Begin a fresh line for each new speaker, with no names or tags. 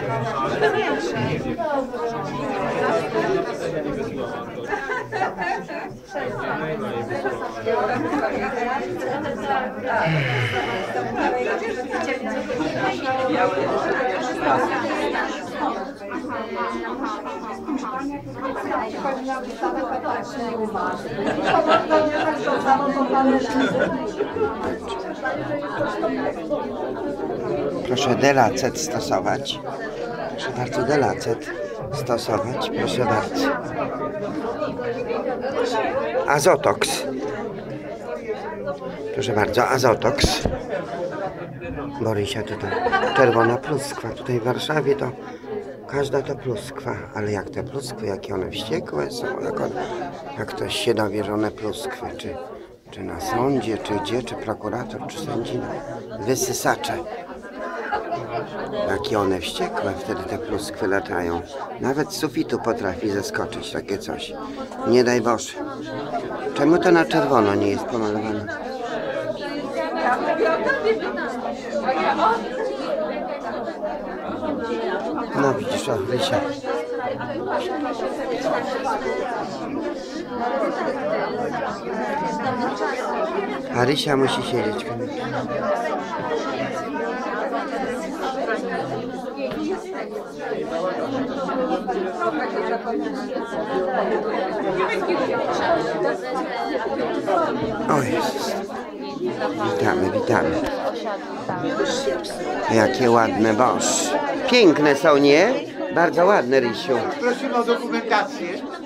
Proszę delacet stosować. Proszę bardzo, delacet stosować. Proszę bardzo. Azotox. Proszę bardzo, Azotox. Borysia tutaj. Czerwona pluskwa. Tutaj w Warszawie to każda to pluskwa. Ale jak te pluskwy, jakie one wściekłe są. Jak ktoś się dowie, że one pluskwy. Czy na sądzie, czy gdzie, czy prokurator, czy sędzina. Wysysacze. Jakie one wściekłe, wtedy te pluskwy latają. Nawet z sufitu potrafi zeskoczyć takie coś. Nie daj Boże. Czemu to na czerwono nie jest pomalowane? No widzisz, o, Rysia. A Rysia musi siedzieć. O Jezus. Witamy, witamy. Jakie ładne, boż. Piękne są, nie? Bardzo ładne, Rysiu.
Prosimy o dokumentację.